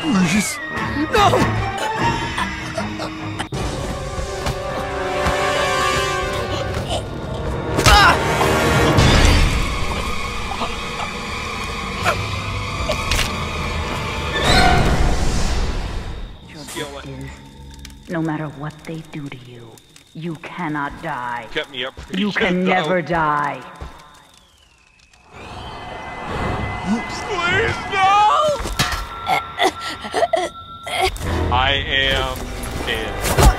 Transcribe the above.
Please. No! No matter what they do to you, you cannot die. Kept me up pretty You good, can though. never die. Please, no! I am in.